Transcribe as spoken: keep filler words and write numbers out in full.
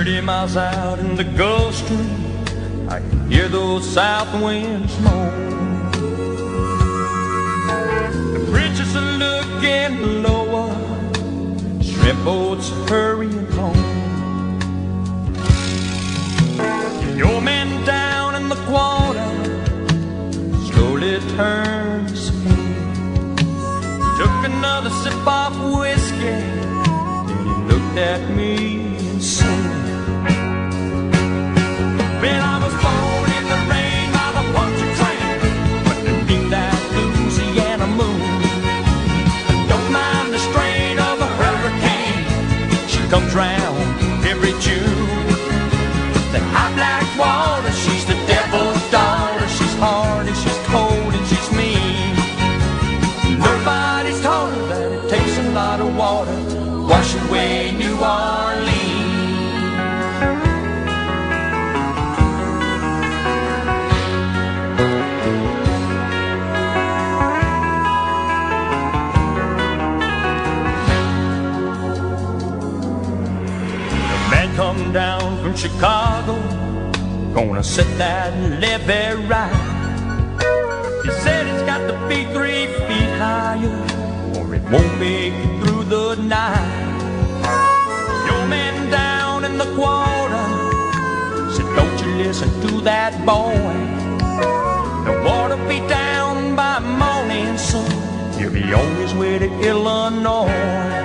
Thirty miles out in the Gulf Stream, I can hear those south winds moan. The bridges are looking lower, shrimp boats hurrying home. The old man down in the quarter slowly turned his head, took another sip of whiskey, then he looked at me and said, "Well, I was born in the rain by the puncher train, but beneath that Louisiana moon, don't mind the strain of a hurricane. She comes round every June. That hot black water, she's the devil's daughter. She's hard and she's cold and she's mean. Nobody's taught her that it takes a lot of water to wash away New Orleans." Come down from Chicago, gonna set that levee right. He said it's got to be three feet higher, or it won't make it through the night. Your man down in the quarter said, "Don't you listen to that boy. The water'll be down by morning sun. He'll be on his way to Illinois."